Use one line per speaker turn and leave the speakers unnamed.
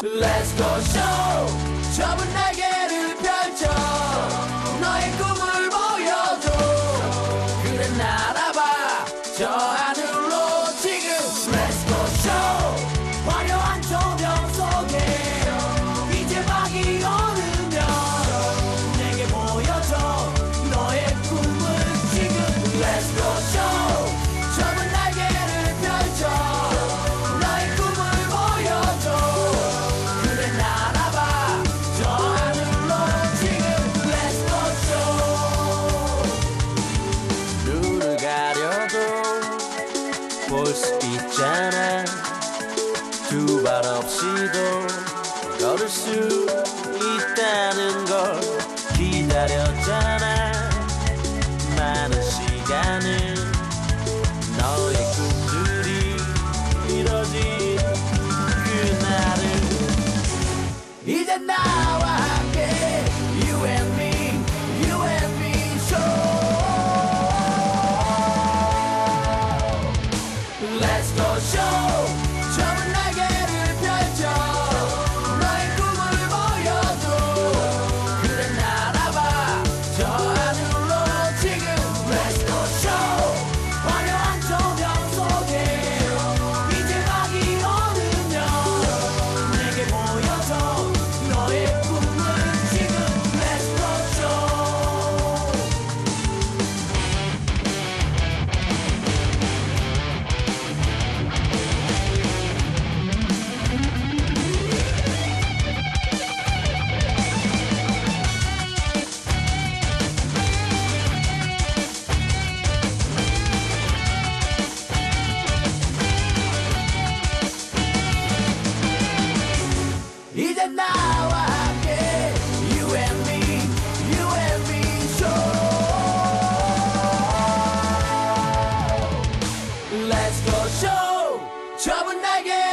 Let's go show. 좁은 날개를 펼쳐 너의 꿈을 보여줘. 그래 날아봐 저 하늘로 지금. Let's go show. 화려한 조명 속에 이제 밤이 오르면 내게 보여줘 너의 꿈을 지금. Let's go show. 좁은 날개를 펼쳐 너의 꿈을 보여줘. 그래 날아봐 저 하늘로 지금. Let's go show. 눈을 가려도 볼 수 있잖아. 두 발 없이도 걸을 수 있다는 걸 기다렸잖아. 많은 시간을 너의 꿈들이 이뤄진 그날을 이제 나와 함께 You and me, you and me show. Let's go show. 좁은 날개를 펼쳐 너의 꿈을 보여줘. 그래 날아봐 저 하늘로 지금. Let's go show. 화려한 조명 속에 이제 밤이 오르면 내게 보여줘 너의 꿈을 지금. Let's go show. 이제 나와 함께 You and me, you and me show. Let's go show. 좁은 날개